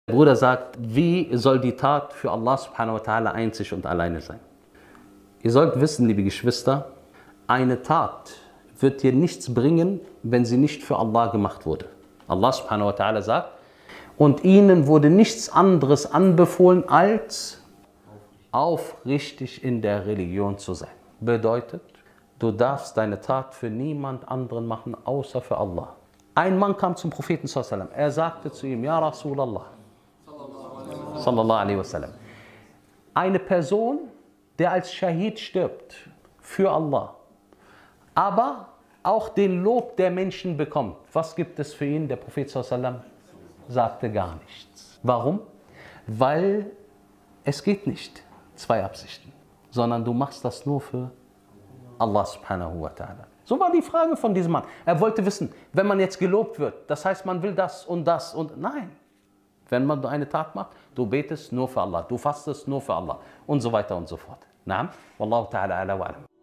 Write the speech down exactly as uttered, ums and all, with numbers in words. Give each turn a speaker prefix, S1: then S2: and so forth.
S1: Der Bruder sagt, wie soll die Tat für Allah subhanahu wa ta'ala einzig und alleine sein? Ihr sollt wissen, liebe Geschwister, eine Tat wird dir nichts bringen, wenn sie nicht für Allah gemacht wurde. Allah subhanahu wa ta'ala sagt, und ihnen wurde nichts anderes anbefohlen, als aufrichtig in der Religion zu sein. Bedeutet, du darfst deine Tat für niemand anderen machen, außer für Allah. Ein Mann kam zum Propheten sallallahu alaihi wasallam. Er sagte zu ihm, Ja Rasulallah, sallallahu alaihi wasallam, eine Person, der als Shahid stirbt, für Allah, aber auch den Lob der Menschen bekommt. Was gibt es für ihn? Der Prophet sallallahu alaihi wasallam sagte gar nichts. Warum? Weil es geht nicht zwei Absichten, sondern du machst das nur für Allah subhanahu wa ta'ala. So war die Frage von diesem Mann. Er wollte wissen, wenn man jetzt gelobt wird, das heißt, man will das und das und nein. Wenn man eine Tat macht, du betest nur für Allah, du fastest nur für Allah und so weiter und so fort. Naam, wallahu ta'ala ala wa alam.